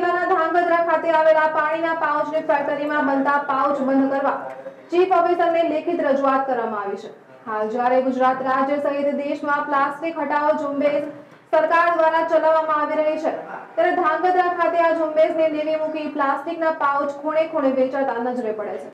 જિલ્લાના ધાંગધ્રા ખાતે આવેલા પાણીના પાઉચની ફેક્ટરીમાં બનતા પાઉચ બંધ કરવા ચીફ ઓફિસરને લેખિત રજૂઆત કરવામાં આવી છે। હાલ જ્યારે ગુજરાત રાજ્ય સહિત દેશમાં પ્લાસ્ટિક હટાવો ઝુંબેશ સરકાર દ્વારા ચલાવવામાં આવી રહી છે, ત્યારે ધાંગધ્રા ખાતે આ ઝુંબેશને નેવે મૂકી પ્લાસ્ટિકના પાઉચ ખૂણે ખૂણે વેચાતા નજરે પડે છે।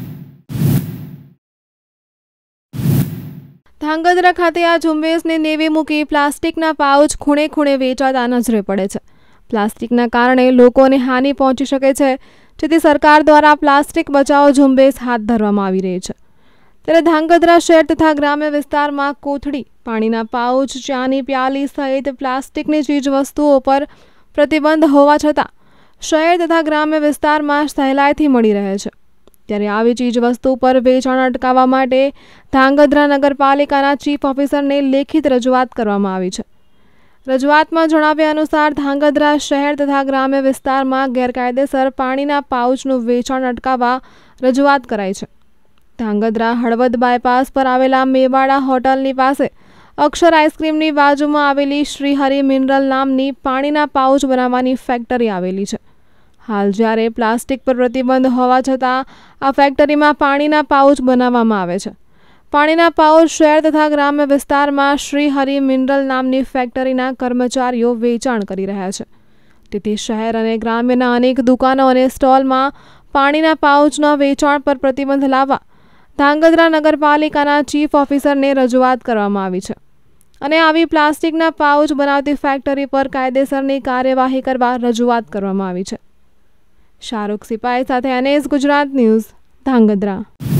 ધાંગધ્રા ખાતે આ ઝુંબેશને નેવે મૂકી પ્લાસ્ટિકના પાઉચ ખૂણે ખૂણે વેચાતા નજરે પડે છે। પ્લાસ્ટિકના કારણે લોકોને હાનિ પહોંચી શકે છે, જેથી સરકાર દ્વારા પ્લાસ્ટિક બચાવો ઝુંબેશ હાથ ધરવામાં આવી રહી છે। ત્યારે ધાંગધ્રા શહેર તથા ગ્રામ્ય વિસ્તારમાં કોથળી, પાણીના પાઉચ, ચાની પ્યાલી સહિત પ્લાસ્ટિકની ચીજવસ્તુઓ પર પ્રતિબંધ હોવા છતાં શહેર તથા ગ્રામ્ય વિસ્તારમાં સહેલાઈથી મળી રહે છે। ત્યારે આવી ચીજવસ્તુ પર વેચાણ અટકાવવા માટે ધાંગધ્રા નગરપાલિકાના ચીફ ઓફિસરને લેખિત રજૂઆત કરવામાં આવી છે। રજૂઆતમાં જણાવ્યા અનુસાર ધાંગધ્રા શહેર તથા ગ્રામ્ય વિસ્તારમાં ગેરકાયદેસર પાણીના પાઉચનું વેચાણ અટકાવવા રજૂઆત કરાઈ છે। ધાંગધ્રા હળવદ બાયપાસ પર આવેલા મેવાડા હોટલની પાસે અક્ષર આઈસ્ક્રીમની બાજુમાં આવેલી શ્રીહરિ મિનરલ નામની પાણીના પાઉચ બનાવવાની ફેક્ટરી આવેલી છે। હાલ જ્યારે પ્લાસ્ટિક પર પ્રતિબંધ હોવા છતાં આ ફેક્ટરીમાં પાણીના પાઉચ બનાવવામાં આવે છે। પાણીના પાઉચ શહેર તથા ગ્રામ્ય વિસ્તારમાં શ્રીહરિ મિનરલ નામની ફેક્ટરીના કર્મચારીઓ વેચાણ કરી રહ્યા છે। તેથી શહેર અને ગ્રામ્યના અનેક દુકાનો અને સ્ટોલમાં પાણીના પાઉચના વેચાણ પર પ્રતિબંધ લાવવા ધાંગધ્રા નગરપાલિકાના ચીફ ઓફિસરને રજૂઆત કરવામાં આવી છે અને આવી પ્લાસ્ટિકના પાઉચ બનાવતી ફેક્ટરી પર કાયદેસરની કાર્યવાહી કરવા રજૂઆત કરવામાં આવી છે। શાહરુખ સિપાઈ સાથે NS ગુજરાત ન્યૂઝ, ધાંગધ્રા।